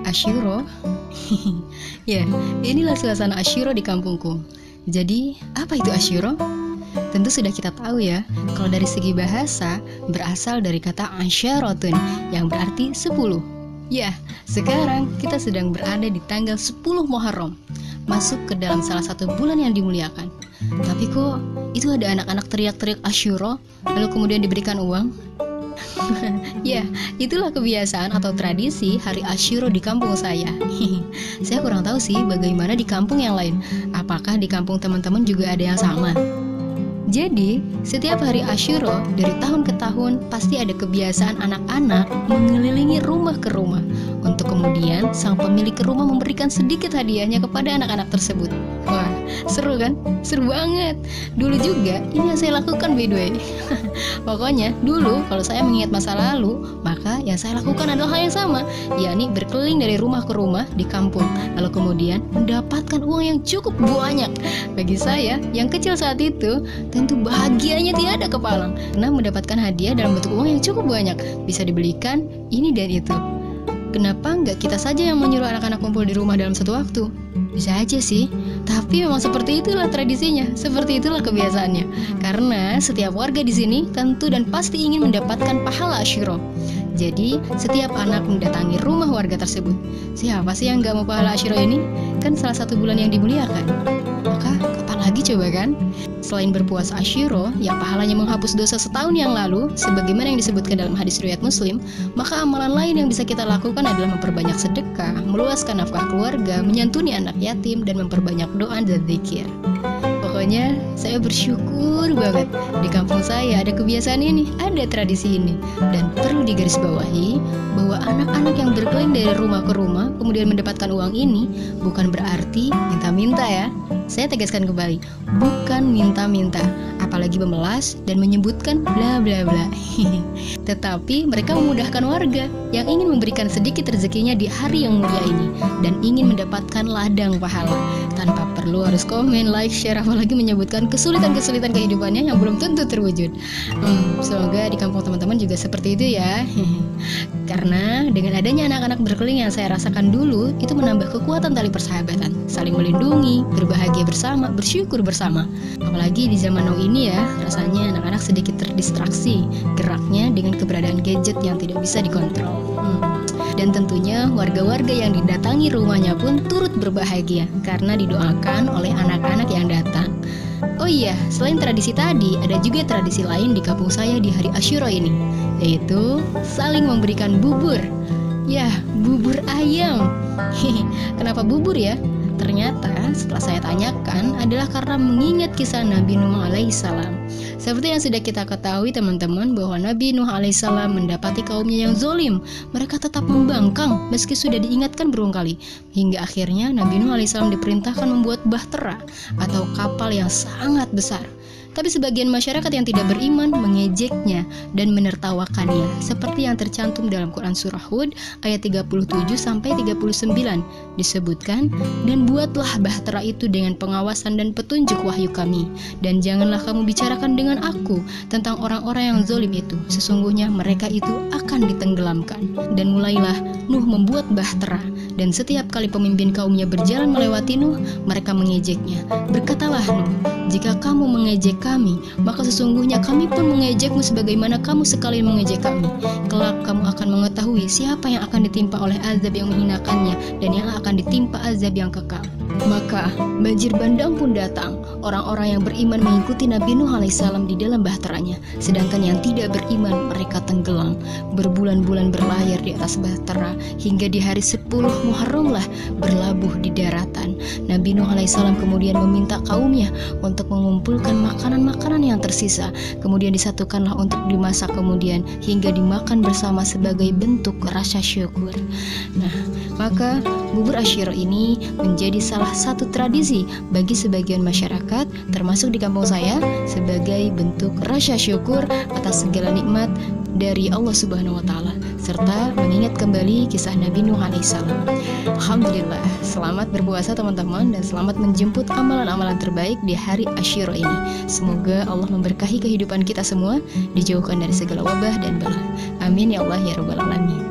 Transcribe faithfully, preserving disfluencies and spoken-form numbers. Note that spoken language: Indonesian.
Asyuro? Ya, inilah suasana Asyuro di kampungku. Jadi, apa itu Asyuro? Tentu sudah kita tahu ya, kalau dari segi bahasa berasal dari kata asyarotun yang berarti sepuluh. Ya, sekarang kita sedang berada di tanggal sepuluh Muharram, masuk ke dalam salah satu bulan yang dimuliakan. Tapi kok itu ada anak-anak teriak-teriak Asyuro, lalu kemudian diberikan uang? Ya, itulah kebiasaan atau tradisi hari Asyuro di kampung saya. Saya kurang tahu sih bagaimana di kampung yang lain. Apakah di kampung teman-teman juga ada yang sama? Jadi, setiap hari Asyuro dari tahun ke tahun pasti ada kebiasaan anak-anak mengelilingi rumah ke rumah untuk kemudian sang pemilik rumah memberikan sedikit hadiahnya kepada anak-anak tersebut. Wah, seru kan? Seru banget. Dulu juga ini yang saya lakukan by the way. Pokoknya dulu kalau saya mengingat masa lalu, maka yang saya lakukan adalah hal yang sama, yakni berkeliling dari rumah ke rumah di kampung, lalu kemudian mendapatkan uang yang cukup banyak. Bagi saya yang kecil saat itu, tentu bahagianya tidak ada kepalang karena mendapatkan hadiah dalam bentuk uang yang cukup banyak, bisa dibelikan ini dan itu. Kenapa nggak kita saja yang menyuruh anak-anak kumpul di rumah dalam satu waktu? Bisa aja sih, tapi memang seperti itulah tradisinya, seperti itulah kebiasaannya. Karena setiap warga di sini tentu dan pasti ingin mendapatkan pahala Asyuro. Jadi setiap anak mendatangi rumah warga tersebut. Siapa sih yang nggak mau pahala Asyuro ini? Kan salah satu bulan yang dimuliakan. Maka kapan lagi coba kan? Selain berpuasa Asyuro yang pahalanya menghapus dosa setahun yang lalu, sebagaimana yang disebutkan dalam hadis riwayat Muslim, maka amalan lain yang bisa kita lakukan adalah memperbanyak sedekah, meluaskan nafkah keluarga, menyantuni anak yatim, dan memperbanyak doa dan zikir. Pokoknya saya bersyukur banget di kampung saya ada kebiasaan ini, ada tradisi ini. Dan perlu digarisbawahi bahwa anak-anak yang berkeliling dari rumah ke rumah kemudian mendapatkan uang ini bukan berarti minta-minta ya. Saya tegaskan kembali, bukan minta-minta, apalagi memelas dan menyebutkan bla bla bla. Tetapi mereka memudahkan warga yang ingin memberikan sedikit rezekinya di hari yang mulia ini dan ingin mendapatkan ladang pahala tanpa perlu harus komen, like, share, apalagi menyebutkan kesulitan-kesulitan kehidupannya yang belum tentu terwujud. Hmm, semoga di kampung teman-teman juga seperti itu ya. Karena dengan adanya anak-anak berkeliling yang saya rasakan dulu, itu menambah kekuatan tali persahabatan, saling melindungi, berbahagia bersama, bersyukur bersama. Apalagi di zaman now ini ya, rasanya anak-anak sedikit terdistraksi geraknya dengan keberadaan gadget yang tidak bisa dikontrol. Hmm. Dan tentunya warga-warga yang didatangi rumahnya pun turut berbahagia karena didoakan oleh anak-anak yang datang. Oh iya, selain tradisi tadi, ada juga tradisi lain di kampung saya di hari Asyuro ini, yaitu saling memberikan bubur. Ya, bubur ayam. Kenapa bubur ya? Ternyata setelah saya tanyakan adalah karena mengingat kisah Nabi Nuh alaihissalam. Seperti yang sudah kita ketahui teman-teman, bahwa Nabi Nuh alaihissalam mendapati kaumnya yang zolim. Mereka tetap membangkang meski sudah diingatkan berulang kali. Hingga akhirnya Nabi Nuh alaihissalam diperintahkan membuat bahtera atau kapal yang sangat besar. Tapi sebagian masyarakat yang tidak beriman mengejeknya dan menertawakannya, seperti yang tercantum dalam Quran Surah Hud ayat tiga puluh tujuh sampai tiga puluh sembilan. Disebutkan, dan buatlah bahtera itu dengan pengawasan dan petunjuk wahyu kami, dan janganlah kamu bicarakan dengan aku tentang orang-orang yang zalim itu, sesungguhnya mereka itu akan ditenggelamkan. Dan mulailah Nuh membuat bahtera, dan setiap kali pemimpin kaumnya berjalan melewati Nuh, mereka mengejeknya. Berkatalah Nuh, jika kamu mengejek kami, maka sesungguhnya kami pun mengejekmu sebagaimana kamu sekalian mengejek kami. Kelak kamu akan mengetahui siapa yang akan ditimpa oleh azab yang menghinakannya dan yang akan ditimpa azab yang kekal. Maka banjir bandang pun datang. Orang-orang yang beriman mengikuti Nabi Nuh alaihissalam di dalam bahteranya, sedangkan yang tidak beriman mereka tenggelam. Berbulan-bulan berlayar di atas bahtera hingga di hari sepuluh Muharram lah berlabuh di daratan. Nabi Nuh alaihissalam kemudian meminta kaumnya untuk mengumpulkan makanan-makanan yang tersisa, kemudian disatukanlah untuk dimasak kemudian hingga dimakan bersama sebagai bentuk rasa syukur. Nah, maka bubur Asyuro ini menjadi salah satu tradisi bagi sebagian masyarakat, termasuk di kampung saya, sebagai bentuk rasa syukur atas segala nikmat dari Allah Subhanahu wa Ta'ala, serta mengingat kembali kisah Nabi Nuh alaihissalam. Alhamdulillah, selamat berpuasa teman-teman, dan selamat menjemput amalan-amalan terbaik di hari Asyuro ini. Semoga Allah memberkahi kehidupan kita semua, dijauhkan dari segala wabah dan bala. Amin ya Allah ya Rabbal Alamin.